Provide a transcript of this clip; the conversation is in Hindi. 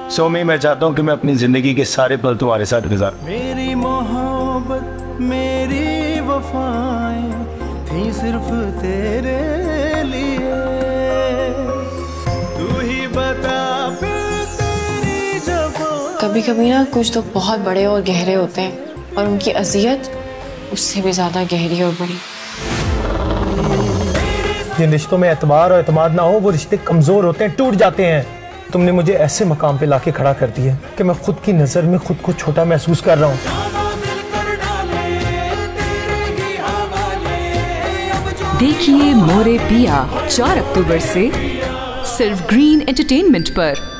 सो मैं चाहता हूँ कि मैं अपनी जिंदगी के सारे पल तुम्हारे साथ गुजारूं। मेरी मोहब्बत मेरी वफाएं थी सिर्फ तेरे लिए, तू ही बता फिर तेरी जबां। कभी कभी ना कुछ लोग बहुत बड़े और गहरे होते हैं और उनकी अज़ियत उससे भी ज्यादा गहरी और बड़ी। जिन रिश्तों में एतबार और एतमाद ना हो वो रिश्ते कमजोर होते हैं, टूट जाते हैं। तुमने मुझे ऐसे मकाम पे लाके खड़ा कर दिया कि मैं खुद की नजर में खुद को छोटा महसूस कर रहा हूँ। देखिए मोरे पिया 4 अक्टूबर से सिर्फ ग्रीन एंटरटेनमेंट पर।